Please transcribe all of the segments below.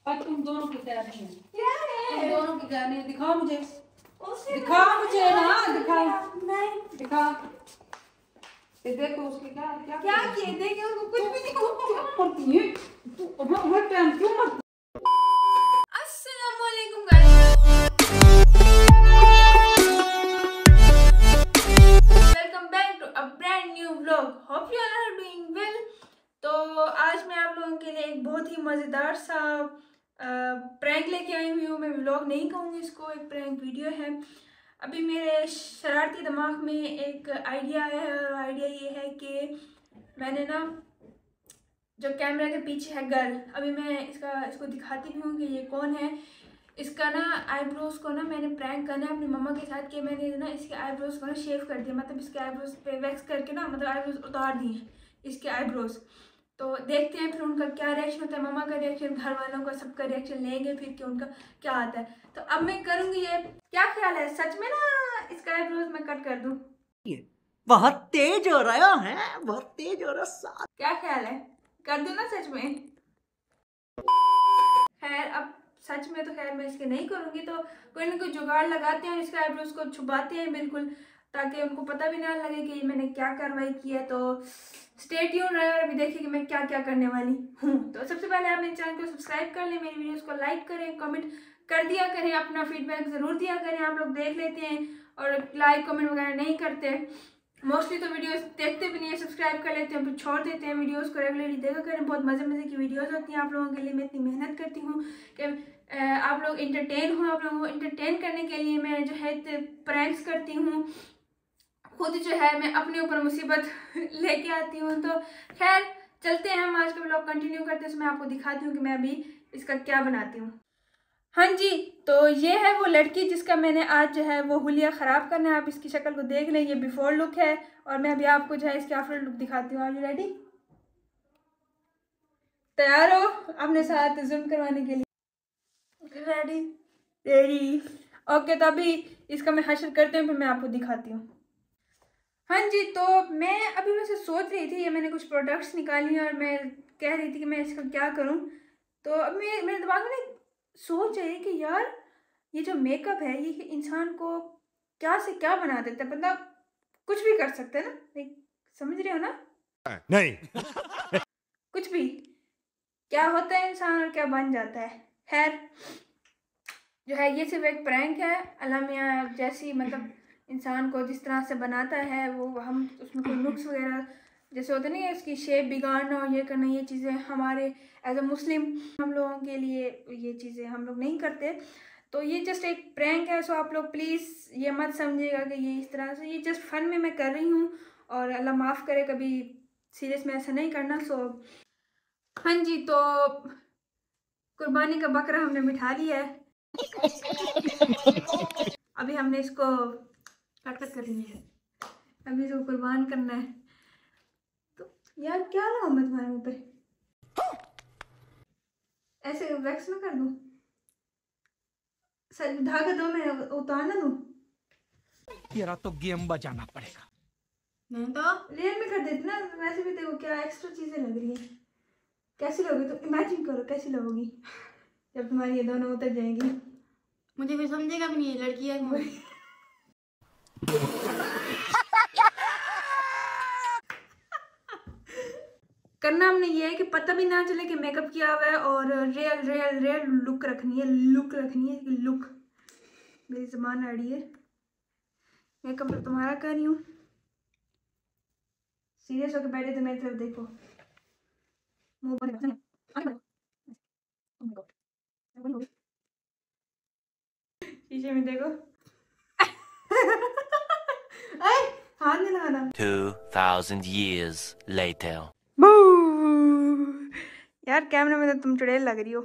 और तुम दोनों की तैयार नहीं है। क्या है? तुम दोनों की तैयार नहीं, दिखाओ मुझे, दिखाओ मुझे ना, दिखाओ, नहीं दिखा। ये देखो उसके क्या क्या क्या किए, देखे उनको कुछ भी नहीं। क्या करती है तू? हर टाइम क्यों मत। अस्सलामुअलैकुम guys, welcome back to a brand new vlog. Hope you all are doing well. तो आज मैं आप लोगों के लिए एक बहुत ही मज़ेदार सा प्रैंक लेके आई हुई हूँ। मैं व्लॉग नहीं कहूँगी इसको, एक प्रैंक वीडियो है। अभी मेरे शरारती दिमाग में एक आइडिया आया है और आइडिया ये है कि मैंने ना जो कैमरा के पीछे है गर्ल, अभी मैं इसको दिखाती भी हूँ कि ये कौन है। इसका ना आईब्रोज को ना मैंने प्रैंक करना है अपनी मम्मा के साथ कि मैंने ना इसके आईब्रोज को ना शेव कर दिया, मतलब इसके आईब्रोज पे वैक्स करके ना, मतलब आईब्रोज उतार दिए इसके आईब्रोज। तो देखते हैं फिर उनका क्या रिएक्शन होता है, मम्मा का रिएक्शन, घर वालों का, सबका रिएक्शन लेंगे फिर कि उनका क्या आता है। तो अब मैं करूँगी ये। क्या ख्याल है सच में ना इसका आईब्रोज मैं कट कर दूँ? बहुत तेज हो रहा है, बहुत तेज हो रहा। क्या ख्याल है, कर दूँ ना सच में? खैर अब सच में तो खैर मैं इसके नहीं करूँगी, तो कोई ना कोई जुगाड़ लगाते हैं और इसके आईब्रोज को छुपाते हैं बिल्कुल, ताकि उनको पता भी ना लगे कि मैंने क्या कार्रवाई की है। तो स्टे ट्यून रहे और अभी देखिए कि मैं क्या क्या करने वाली हूँ। तो सबसे पहले आप मेरे चैनल को सब्सक्राइब कर लें, मेरी वीडियोस को लाइक करें, कमेंट कर दिया करें, अपना फीडबैक ज़रूर दिया करें। आप लोग देख लेते हैं और लाइक कमेंट वगैरह नहीं करते, मोस्टली तो वीडियोस देखते भी नहीं है, सब्सक्राइब कर लेते हैं फिर छोड़ देते हैं। वीडियोस को रेगुलरली देखा करें, बहुत मज़े मज़े की वीडियोस होती हैं आप लोगों के लिए। मैं इतनी मेहनत करती हूँ कि आप लोग इंटरटेन हो, आप लोगों को इंटरटेन करने के लिए मैं जो है प्रैंक्स करती हूँ, खुद जो है मैं अपने ऊपर मुसीबत लेके आती हूँ। तो खैर चलते हैं, हम आज का ब्लॉग कंटिन्यू करते हैं। मैं आपको दिखाती हूँ कि मैं अभी इसका क्या बनाती हूँ। हाँ जी, तो ये है वो लड़की जिसका मैंने आज जो है वो हुलिया ख़राब करना है। आप इसकी शक्ल को देख लें, ये बिफोर लुक है और मैं अभी आपको जो है इसकी आफ्टर लुक दिखाती हूँ। Are you ready? तैयार हो अपने साथ जूम करवाने के लिए? Ready ready okay. तो अभी इसका मैं हशर करते हैं फिर मैं आपको दिखाती हूँ। हाँ जी, तो मैं अभी वैसे सोच रही थी, ये मैंने कुछ प्रोडक्ट्स निकाली हैं और मैं कह रही थी कि मैं इसका क्या करूँ। तो अब मेरे दिमाग में सोच है कि यार ये जो मेकअप है ये इंसान को क्या से क्या बना देता है, बंदा कुछ भी कर सकता है ना, समझ रहे हो ना? नहीं कुछ भी क्या होता है इंसान और क्या बन जाता है। खैर जो है ये सिर्फ एक प्रैंक है। अल्लाह मियाँ जैसी मतलब इंसान को जिस तरह से बनाता है वो, हम उसमें कोई नुक्स वगैरह जैसे होते नहीं है, इसकी शेप बिगाड़ना और ये करना, ये चीज़ें हमारे एज अ मुस्लिम हम लोगों के लिए ये चीज़ें हम लोग नहीं करते। तो ये जस्ट एक प्रैंक है, सो आप लोग प्लीज़ ये मत समझिएगा कि ये इस तरह से, ये जस्ट फन में मैं कर रही हूँ और अल्लाह माफ़ करे कभी सीरियस में ऐसा नहीं करना। सो हाँ जी, तो कुर्बानी का बकरा हमने बिठा लिया है। अभी हमने इसको कट करनी है, अभी इसको कुर्बान करना है। तो यार क्या लगाऊं मैं तुम्हारे मुंह पे? ऐसे वैक्स में कर दूं? सर धागा दो, मैं उतार ना दूं? तेरा तो गेम बजाना पड़ेगा। नहीं तो लेयर में कर देती ना, वैसे भी देखो क्या एक्स्ट्रा चीजें लग रही है। कैसी लगोगी तो इमेजिन करो कैसी लगोगी जब तुम्हारी ये दोनों उतर जाएंगी। मुझे कोई समझेगा भी नहीं, लड़की है। करना हमने ये है कि पता भी ना चले कि मेकअप किया हुआ है और रियल रियल रियल लुक रखनी है, लुक रखनी है, लुक। मेरी ज़बान अड़ी है, मेकअप तो तुम्हारा कर रही हूँ। सीरियस होकर बैठे तो मेरी तरफ देखो, मुंह बंद। शीशे में देखो। हाथ नहीं लगाना। 2000 years later. यार कैमरे में तो तुम चुड़ैल लग रही हो।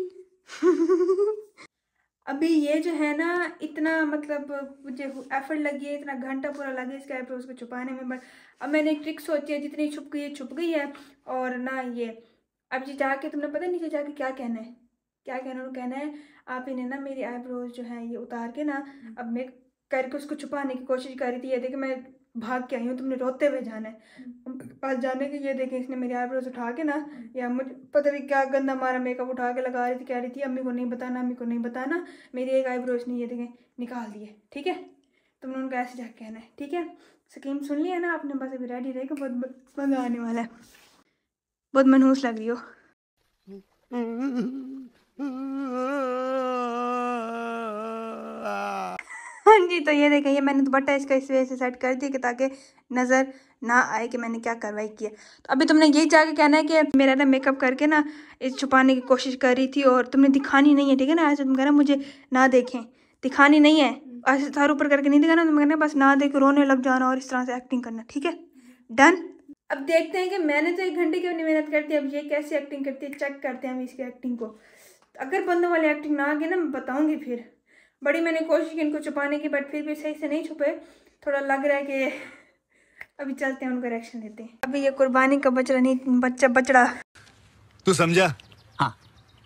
अभी ये जो है ना इतना मतलब मुझे एफर्ट लगी है, इतना घंटा पूरा लगे इसके आईब्रोज को छुपाने में, बट अब मैंने एक ट्रिक सोची है, जितनी छुप गई है छुप गई है। और ना ये अब जी जाके तुमने पता नीचे जाके क्या कहना है, क्या कहना है आप इन्हें ना मेरी आईब्रोज जो है ये उतार के ना, अब मैं करके उसको छुपाने की कोशिश कर रही थी। ये देखिए मैं भाग के आई हूँ, तुमने रोते हुए जाना है पास जाने के। ये देखें इसने मेरी आईब्रोज उठा के ना, या मुझे पता नहीं क्या गंदा मारा मेकअप उठा के लगा रही थी, कह रही थी अम्मी को नहीं बताना, अम्मी को नहीं बताना, मेरी एक आईब्रोज नहीं, ये देखें निकाल दिए। ठीक है, तुमने उनको ऐसे जाके कहना है, ठीक है। स्कीम सुन लिया ना आपने, बस अभी रेडी रहेगा, बहुत मज़ा आने वाला है। बहुत मनहूस लग रही हो। हाँ जी, तो ये देखें, ये मैंने दुपट्टा इसका इस वजह से सेट कर दिया कि ताकि नज़र ना आए कि मैंने क्या कार्रवाई की है। तो अभी तुमने यही जाके कहना है कि मेरा ना मेकअप करके ना इस छुपाने की कोशिश कर रही थी और तुमने दिखानी नहीं है, ठीक है ना। ऐसे तुम कहना मुझे ना देखें, दिखानी नहीं है, ऐसे सर ऊपर करके नहीं दिखाना, तुम कहना बस ना देख रोने लग जाना और इस तरह से एक्टिंग करना, ठीक है, डन। अब देखते हैं कि मैंने तो 1 घंटे की अपनी मेहनत करती है, अब ये कैसी एक्टिंग करती है, चेक करते हैं हम इसकी एक्टिंग को। अगर बंदों वाली एक्टिंग ना आ गई ना, मैं बताऊँगी फिर। बड़ी मैंने कोशिश की इनको छुपाने की, बट फिर भी सही से नहीं छुपे, थोड़ा लग रहा है कि अभी चलते हैं उनको रिएक्शन देते हैं। अभी ये कुर्बानी का बछड़ा तू समझा? हाँ।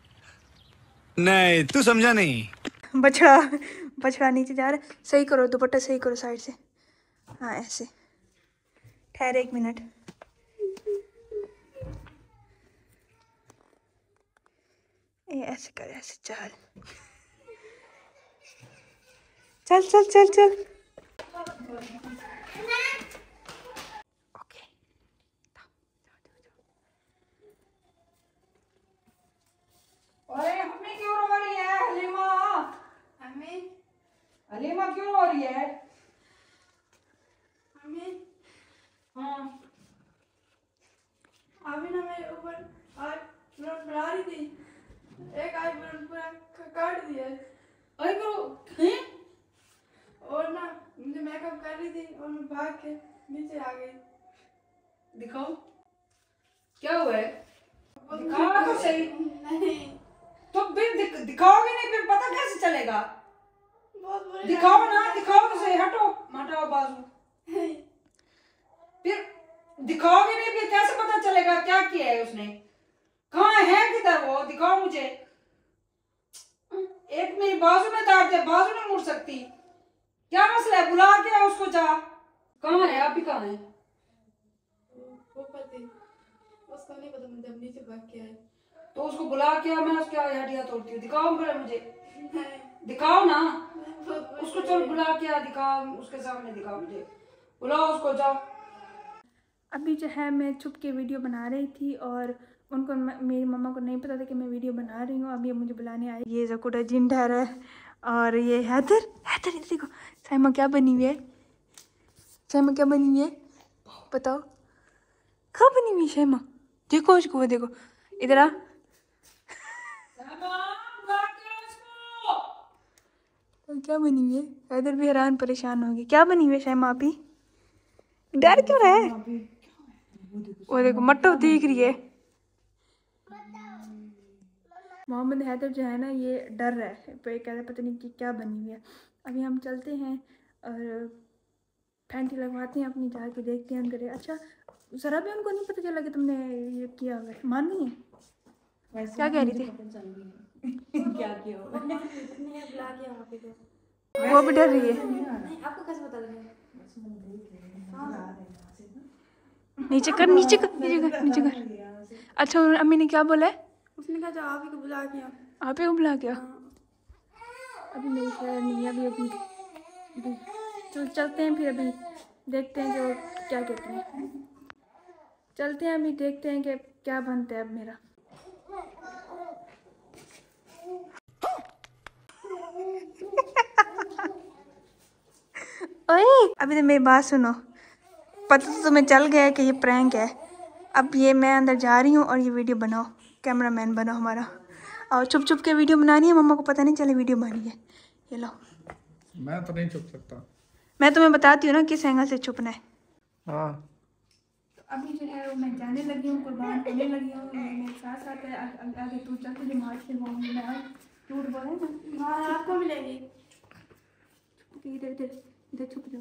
नहीं तू समझा नहीं। बछड़ा नीचे जा रहा है। सही करो दुपट्टा, सही करो साइड से, हाँ ऐसे। ठहरे 1 मिनट, ऐसे कर, ऐसे चल चल चल चल चल। ओके, अरे मम्मी क्यों रो रही है? हलीमा, हलीमा क्यों रो रही है? हाँ, अभी ना मेरे ऊपर आज ब्लड बढ़ा रही थी, एक आई ब्लड पूरा काट दिया अरे ब्रो हैं? और ना मुझे मेकअप कर रही थी और मैं भाग के नीचे आ गई। दिखाओ क्या हुआ है, दिखाओ तो सही। नहीं, तो फिर दिखाओगे नहीं फिर पता कैसे चलेगा? बहुत बुरी दिखाओ ना, दिखाओ तो सही। हटो, हटाओ बाजू। फिर दिखाओगे नहीं फिर कैसे पता चलेगा क्या किया है उसने? कहाँ है, किधर वो? दिखाओ मुझे। एक मेरी बाजू में तार दे, बाजू नहीं मुड़ सकती, क्या मसला है? बुला के उसको जा। कहाँ है, आप ही कहाँ है? ऊपर थी, उसको नहीं पता, मैं जब नीचे भाग के आई। तो उसको बुला के मैं उसके हड्डियां तोड़ती हूँ। दिखाओ मुझे, दिखाओ ना उसको, चल बुला के दिखाओ उसके सामने, दिखाओ मुझे, बुलाओ उसको, जाओ। अभी जो है मैं छुप के वीडियो बना रही थी और उनको मेरी मम्मा को नहीं पता था कि मैं वीडियो बना रही हूँ। अभी ये मुझे बुलाने आई। ये जकुड़ा जिन ठहरा है और ये हैदर देखो साइमा क्या बनी हुई है, साइमा क्या बनी हुई है बताओ, कहाँ बनी हुई है साइमा? देखो उसको, वो देखो इधर आ। क्या बनी हुई है? हैदर भी हैरान परेशान हो गई, क्या बनी हुई है साइमा? आप ही डर क्यों रहा है? वो देखो मट्टो दिख रही है। मोहम्मद हैदर जो है ना, ये डर रहा है, कहता है पता नहीं कि क्या बनी हुई है। अभी हम चलते हैं और फैंटी लगवाते हैं अपनी, जाके देखते हैं अंदर। अच्छा ज़रा भी उनको नहीं पता चला कि तुमने ये किया हुआ है? मान नहीं है, क्या कह रही थी? क्या किया होगा? बुला दिया वहाँ पे तो। वो भी डर रही है। नहीं, आपको कैसे पता लगा? नीचे कर, नीचे कर, नीचे कर, नीचे कर। अच्छा अम्मी ने क्या बोला है? उसने कहा आप ही को बुला के आओ। आप ही को बुला के आओ। अभी मेरी खैर नहीं है, अभी तो चलते हैं फिर, अभी देखते हैं कि वो क्या कहते हैं। चलते हैं अभी, देखते हैं कि क्या बनता है अब मेरा। ओए अभी तो मेरी बात सुनो, पता तो तुम्हें चल गया है कि ये प्रैंक है। अब ये मैं अंदर जा रही हूँ और ये वीडियो बनाओ, कैमरामैन बनो हमारा, और छुप छुप के वीडियो बनानी है, मम्मा को पता नहीं चले वीडियो बनी है। ये लो, मैं तो नहीं छुप सकता। मैं तुम्हें बताती हूँ ना किस एंगल से छुपना है। हाँ तो अभी जो है वो मैं जाने लगी हूँ, कुर्बान होने लगी हूँ, मेरे साथ साथ है। आगे तू चल, तुझे मार के बोलूँगी मैं, झूठ बोले ना। हाँ आपको मिलेगी। इधर इधर इधर छुप जाओ।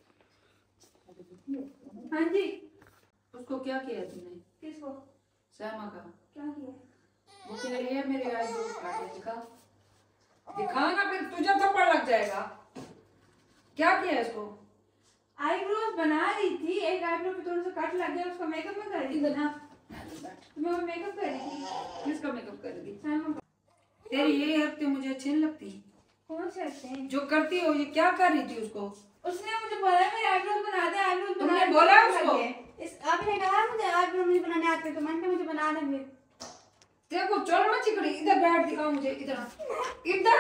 हाँ जी, उसको क्या किया तुमने? किसको? सैमा का क्या किया? वो कह रही है मेरे आईब्रोज काटे। दिखा, दिखा ना, फिर तुझे थप्पड़ लग जाएगा। क्या किया इसको? आईब्रोज बना रही थी, एक आईब्रो पे थोड़ा सा कट लग गया, उसका मेकअप में कर रही थी ना। मैं मेकअप कर रही थी। किसका मेकअप कर रही? सैमा। तेरी ये हरकतें मुझे अच्छी नहीं लगती। कौन से अच्छे हैं? जो करती हो, ये क्या कर रही थी उसको? उसने मुझे बोला मेरे आईब्रोज बना दे, आईब्रोज बना तुमने दे। बोला उसको? आपने कहा मुझे आईब्रो मुझे बनाने आते, तो मैंने कहा मुझे बना दे फिर। देखो चल मची खड़ी, इधर बैठ, दिखाओ मुझे, इधर इधर।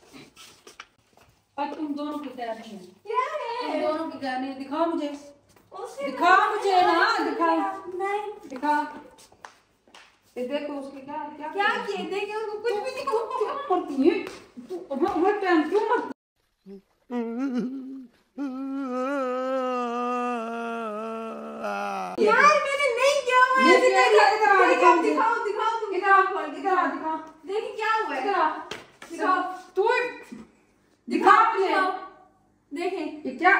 और तुम दोनों की तैयार नहीं है। क्या है? तुम दोनों की तैयार नहीं है, दिखाओ मुझे, उसने दिखा मुझे ना, दिखा नहीं दिखा। ये देखो उसके क्या क्या क्या किए, देखे उसको कुछ भी नहीं हुआ। करती है तू? हर टाइम क्यों मत यार मैंने नहीं किया हुआ है। ये क्या है? इधर आ, दिखाओ मुझे। दिखाओ दिखाओ तुम। इधर आ, इधर आ, दिखा। देखिए क्या हुआ है। इधर आ, दिखाओ तू दिखा मुझे। देखें। ये क्या?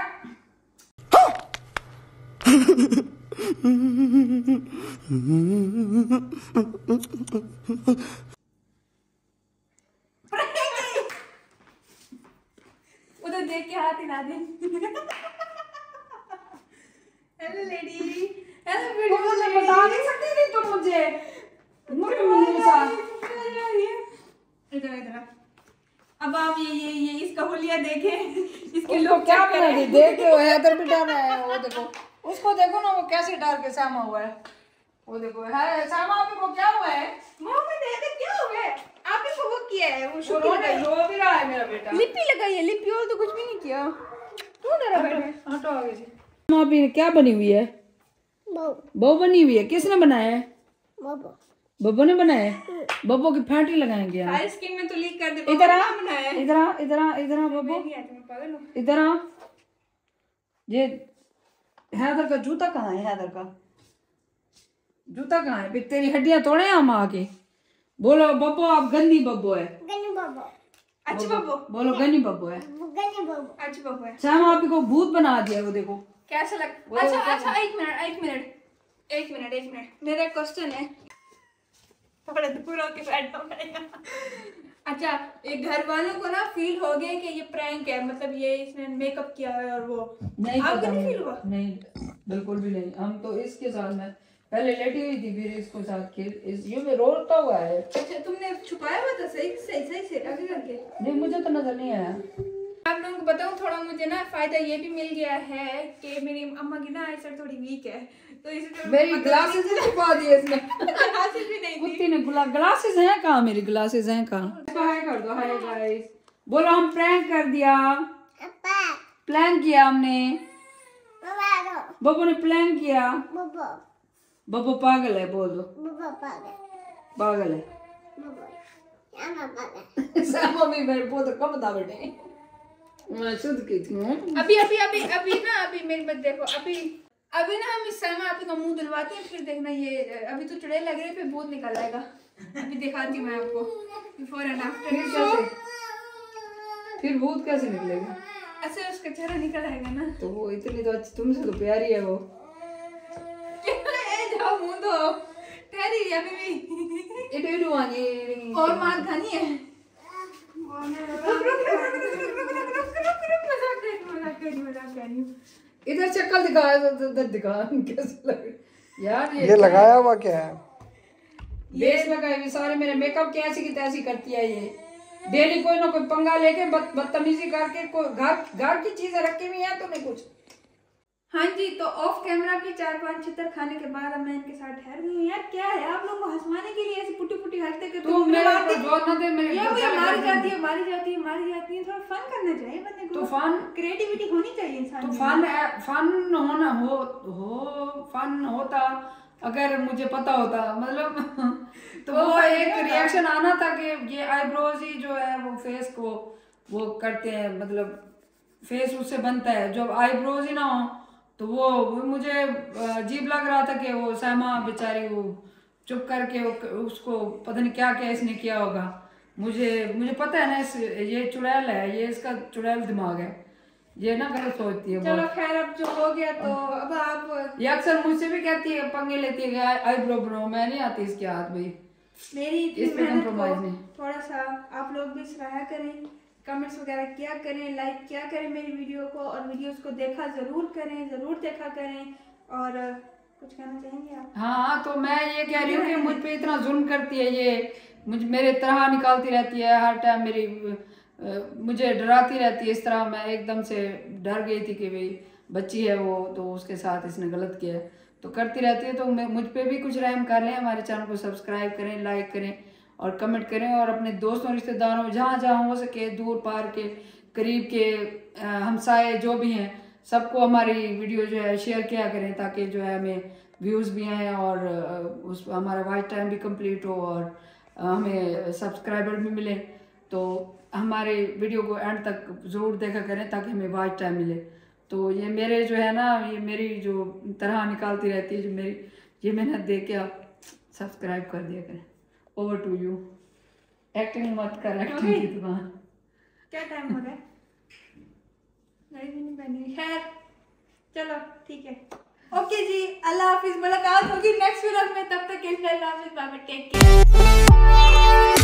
उधर देख के हाथ हिला दे। हेलो लेडी, हेलो तुम मुझे बता नहीं सकती थी तुम मुझे मेरे साथ। इधर इधर। अब आप ये इसका हुलिया देखें। इसके उसको लोग क्या बना दी? देखो हैदर भी डर रहा है, वो देखो उसको, देखो ना वो कैसे डर के सामा हुआ है। वो देखो है सामा, अभी को क्या हुआ है? मोहम्मद हैदर क्या हुआ है? आपने वो किया है, वो वो शुक्र रो भी रहा है मेरा बेटा। लिपि लगाई है, लिपि और तो कुछ भी नहीं किया। क्यों डरा बैठे? हटो आगे से। माँ भी क्या बनी हुई है? बहू बनी हुई है। किसने बनाया है? बब्बू ने बनाया है। बब्बू की फैंटी लगाएंगे यार। सारी स्किन में तो लीक कर दे। इधर आ, बनाया है। इधर आ, इधर आ, इधर आ बब्बू, नहीं आती, मैं पागल हूँ। इधर आ। ये हैदर का जूता कहाँ है? हैदर का जूता कहाँ है? फिर तेरी हड्डियां तोड़े हम आके। बोलो बब्बू, आप गंदी बब्बू है। अच्छी बब्बू। बोलो गंदी बब्बू है। अच्छी बब्बू है। श्याम आप को भूत बना दिया। वो देखो कैसा लग? अच्छा अच्छा, एक मिनट। मेरा क्वेश्चन है, थोड़ा दूर होके बैठना पड़ेगा। अच्छा, ये घर वालों को ना फील हो गया कि ये प्रैंक है, मतलब ये इसने मेकअप किया है और वो नहीं आपको पता नहीं मुझे। फील हुआ? नहीं बिल्कुल भी नहीं। हम तो इसके साथ में पहले लेटी हुई थी, फिर इसको साथ खेल ये में रोता हुआ है। अच्छा, तुमने छुपाया हुआ था सही से आगे करके? नहीं मुझे तो नजर नहीं आया। आप लोगों को बताऊं, थोड़ा मुझे ना फायदा ये भी मिल गया है कि मेरी अम्मा की ना आईसाइट थोड़ी वीक है, तो इसलिए मेरी ग्लासेस ही छुपा दिए इसने। ग्लासेस भी नहीं थी। कुत्ती ने ग्लासेस हैं कहाँ? मेरी ग्लासेस हैं कहाँ? हाय कर दो, हाय गाइस। बोलो हम प्रैंक कर दिया, प्लान किया हमने। बब्बू ने प्लान किया। बब्बू पागल है, बोल दो पागल है। मम्मी मेरे बहुत कम था बेटे, मैं शुद्ध की थी। अभी मेरी बात देखो, अभी ना हम इस समय आप का मुंह धुलवाते हैं, फिर देखना ये अभी तो चुड़ैल लग रही है, फिर भूत निकल आएगा। अभी दिखाती हूँ मैं आपको बिफोर एंड आफ्टर। फिर भूत कैसे निकलेगा? ऐसे उसका चेहरा निकल आएगा ना। तो वो इतनी तो अच्छी, तुमसे तो प्यारी है वो। जाओ मुंह धो, ठहरी है अभी भी। इडू आनी और मार खानी है। इधर शक्ल दिखा, उधर दिखा, कैसे लग यार? ये लगाया हुआ क्या है? बेस लगाए हुए सारे मेरे मेकअप की ऐसी की तैसी करती है ये। डेली कोई ना कोई पंगा लेके बदतमीजी करके घर की चीजें रखी हुई है तुम्हें कुछ। हाँ जी, तो ऑफ कैमरा भी 4-5 छितर खाने के बाद अब मैं इनके साथ ठहर गई हूँ। यार क्या है, आप लोगों को हंसवाने के लिए ऐसी पुटी हरकतें करते हो। मेरे को जोर न दे, मेरे ये मारी जाती है, थोड़ा फन करना चाहिए बंदे को। तूफान क्रिएटिविटी होनी चाहिए इंसान में। फन होना फन होता अगर मुझे पता होता, मतलब तो वो एक रिएक्शन आना था कि ये आईब्रोज ही जो है वो फेस को वो करते हैं, मतलब फेस उससे बनता है। जब आईब्रोज ही ना हो तो वो मुझे अजीब लग रहा था कि वो सैमा बेचारी वो चुप करके उसको पता नहीं क्या क्या इसने किया होगा। मुझे पता है ना, ये चुड़ैल है, ये इसका चुड़ैल दिमाग है, ये ना गलत सोचती है। चलो खैर, अब जो हो गया तो अब आप, ये अक्सर मुझसे भी कहती है, पंगे लेती है आईब्रो ब्रो, मैं नहीं आती इसके हाथ भाई। मेरी इसमें मेहनत compromise को नहीं। थोड़ा सा आप लोग भी सराहा करें, कमेंट्स वगैरह किया करें, लाइक किया करें मेरी वीडियो को, और वीडियोस को देखा ज़रूर करें, ज़रूर देखा करें। और कुछ कहना चाहेंगे आप? हाँ, तो मैं ये कह रही हूँ कि मुझ पे इतना जुल्म करती है ये, मेरे तरह निकालती रहती है हर टाइम, मुझे डराती रहती है इस तरह। मैं एकदम से डर गई थी कि भाई बच्ची है वो, तो उसके साथ इसने गलत किया है, तो करती रहती है। तो मुझ पे भी कुछ रहम कर लें, हमारे चैनल को सब्सक्राइब करें, लाइक करें और कमेंट करें, और अपने दोस्तों रिश्तेदारों जहाँ जहाँ हो सके, दूर पार के करीब के हमसाए जो भी हैं, सबको हमारी वीडियो जो है शेयर किया करें, ताकि जो है हमें व्यूज़ भी आएँ और उस हमारा वॉच टाइम भी कंप्लीट हो और हमें सब्सक्राइबर भी मिले। तो हमारे वीडियो को एंड तक ज़रूर देखा करें ताकि हमें वॉच टाइम मिले। तो ये मेरे जो है ना, ये मेरी जो तरह निकालती रहती है, जो मेरी ये मेहनत दे के आप सब्सक्राइब कर दिया करें। Over to you. एक्टिंग मत कर, एक्टिंग की दुकान। क्या टाइम हो रहा है? घड़ी भी नहीं पहनी। खैर चलो ठीक है, ओके जी, अल्लाह हाफिज़। मुलाकात होगी नेक्स्ट व्लॉग में, तब तक के लिए अल्लाह हाफिज़, बाय बाय, टेक केयर।